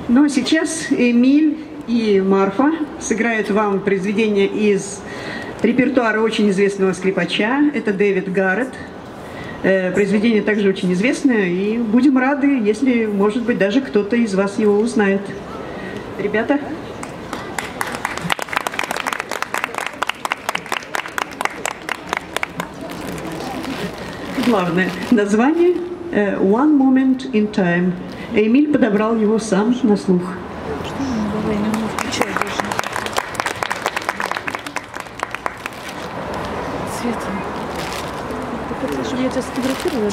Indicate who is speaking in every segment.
Speaker 1: Ну а сейчас Эмиль и Марфа сыграют вам произведение из репертуара очень известного скрипача. Это Дэвид Гарретт. Произведение также очень известное, и будем рады, если, может быть, даже кто-то из вас его узнает. Ребята? Главное название «One Moment in Time». Эмиль подобрал его сам на слух.
Speaker 2: Света, это же я тебя сфотографировала.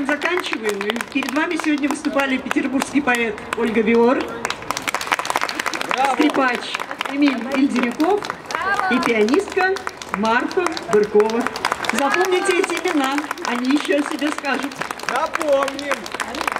Speaker 1: этом заканчиваем. И перед вами сегодня выступали петербургский поэт Ольга Биор, скрипач Эмиль Ильдеряков и пианистка Марфа Быркова. Запомните эти имена, они еще о себе скажут.
Speaker 3: Запомним!